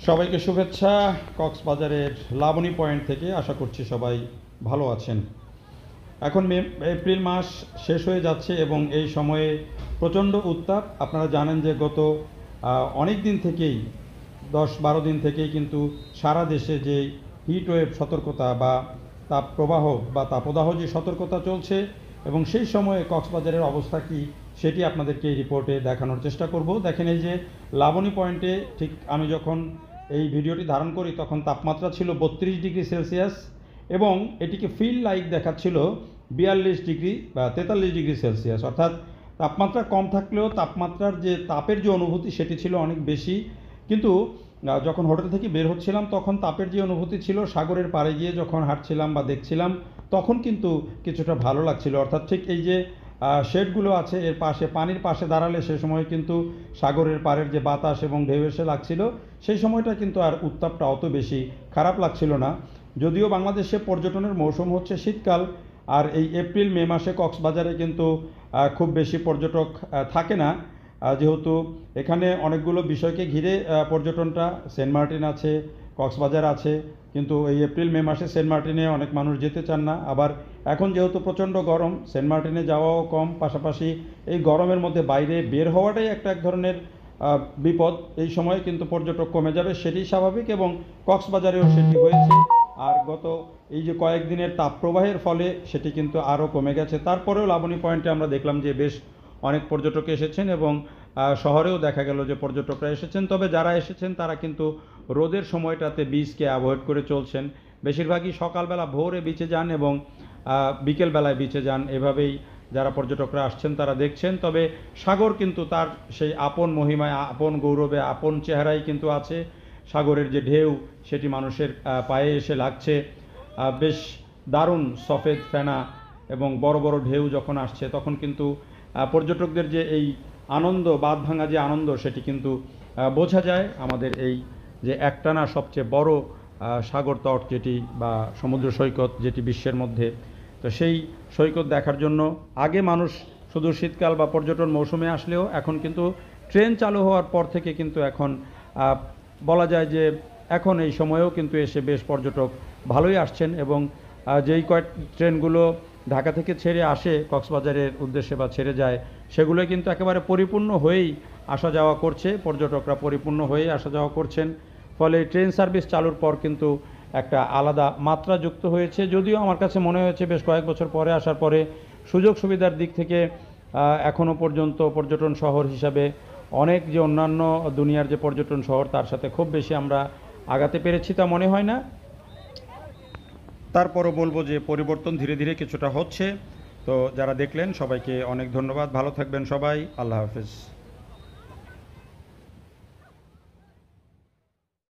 সবাইকে শুভেচ্ছা। কক্সবাজারের লাবণী পয়েন্ট থেকে আশা করছি সবাই ভালো আছেন। এখন এপ্রিল মাস শেষ হয়ে যাচ্ছে এবং এই সময়ে প্রচণ্ড উত্তাপ। আপনারা জানেন যে গত অনেক দিন থেকেই 10-12 দিন থেকেই কিন্তু সারা দেশে যে হিট ওয়েভ সতর্কতা বা তাপপ্রবাহ বা তাপদাহ যে সতর্কতা চলছে এবং সেই সময়ে কক্সবাজারের অবস্থা কী সেটি আপনাদেরকে এই রিপোর্টে দেখানোর চেষ্টা করব। দেখেন এই যে লাবণী পয়েন্টে ঠিক আমি যখন এই ভিডিওটি ধারণ করি তখন তাপমাত্রা ছিল 32 ডিগ্রি সেলসিয়াস এবং এটিকে ফিল লাইক দেখাচ্ছিল 42 ডিগ্রি বা 43 ডিগ্রি সেলসিয়াস। অর্থাৎ তাপমাত্রা কম থাকলেও তাপমাত্রার যে তাপের যে অনুভূতি সেটি ছিল অনেক বেশি। কিন্তু যখন হোটেল থেকে বের হচ্ছিলাম তখন তাপের যে অনুভূতি ছিল সাগরের পাড়ে গিয়ে যখন হাঁটছিলাম বা দেখছিলাম তখন কিন্তু কিছুটা ভালো লাগছিল। অর্থাৎ ঠিক এই যে শেডগুলো আছে এর পাশে পানির পাশে দাঁড়ালে সে সময় কিন্তু সাগরের পাড়ের যে বাতাস এবং ঢেউ এসে লাগছিল সেই সময়টা কিন্তু আর উত্তাপটা অত বেশি খারাপ লাগছিল না। যদিও বাংলাদেশে পর্যটনের মৌসুম হচ্ছে শীতকাল, আর এই এপ্রিল মে মাসে কক্সবাজারে কিন্তু খুব বেশি পর্যটক থাকে না, যেহেতু এখানে অনেকগুলো বিষয়কে ঘিরে পর্যটনটা। সেন্ট মার্টিন আছে, কক্সবাজার আছে, কিন্তু এই এপ্রিল মে মাসে সেন্ট মার্টিনে অনেক মানুষ যেতে চান না। আবার এখন যেহেতু প্রচণ্ড গরম, সেন্ট মার্টিনে যাওয়াও কম, পাশাপাশি এই গরমের মধ্যে বাইরে বের হওয়াটাই এক ধরনের বিপদ। এই সময় কিন্তু পর্যটক কমে যাবে, সেটি স্বাভাবিক এবং কক্সবাজারেও সেটি হয়েছে। আর গত এই যে কয়েকদিনের তাপপ্রবাহের ফলে সেটি কিন্তু আরও কমে গেছে। তারপরেও লাবণী পয়েন্টে আমরা দেখলাম যে বেশ অনেক পর্যটক এসেছেন এবং শহরেও দেখা গেল যে পর্যটকরা এসেছেন। তবে যারা এসেছেন তারা কিন্তু রোদের সময়টাতে বিচকে অ্যাভয়েড করে চলছেন। বেশিরভাগই সকালবেলা ভোরে বিচে যান এবং বিকেলবেলায় বিচে যান, এভাবেই যারা পর্যটকরা আসছেন তারা দেখছেন। তবে সাগর কিন্তু তার সেই আপন মহিমায়, আপন গৌরবে, আপন চেহারাই কিন্তু আছে। সাগরের যে ঢেউ সেটি মানুষের পায়ে এসে লাগছে। বেশ দারুণ সফেদ ফেনা এবং বড় বড় ঢেউ যখন আসছে তখন কিন্তু পর্যটকদের যে এই আনন্দ, বাঁধ ভাঙা যে আনন্দ সেটি কিন্তু বোঝা যায়। আমাদের এই যে একটানা সবচেয়ে বড় সাগর তট যেটি বা সমুদ্র সৈকত যেটি বিশ্বের মধ্যে, তো সেই সৈকত দেখার জন্য আগে মানুষ শুধু শীতকাল বা পর্যটন মৌসুমে আসলেও এখন কিন্তু ট্রেন চালু হওয়ার পর থেকে কিন্তু এখন বলা যায় যে এখন এই সময়েও কিন্তু এসে বেশ পর্যটক ভালোই আসছেন এবং যেই কয়েক ট্রেনগুলো ঢাকা থেকে ছেড়ে আসে কক্সবাজারের উদ্দেশ্যে বা ছেড়ে যায় সেগুলো কিন্তু একেবারে পরিপূর্ণ হয়েই আসা যাওয়া করছে, পর্যটকরা পরিপূর্ণ হয়েই আসা যাওয়া করছেন। ফলে ট্রেন সার্ভিস চালুর পর কিন্তু একটা আলাদা মাত্রা যুক্ত হয়েছে। যদিও আমার কাছে মনে হয়েছে বেশ কয়েক বছর পরে আসার পরে সুযোগ সুবিধার দিক থেকে এখনও পর্যন্ত পর্যটন শহর হিসাবে অনেক যে অন্যান্য দুনিয়ার যে পর্যটন শহর তার সাথে খুব বেশি আমরা আগাতে পেরেছি তা মনে হয় না। তারপরও বলবো যে পরিবর্তন ধীরে ধীরে কিছুটা হচ্ছে। তো যারা দেখলেন সবাইকে অনেক ধন্যবাদ। ভালো থাকবেন সবাই। আল্লাহ হাফেজ।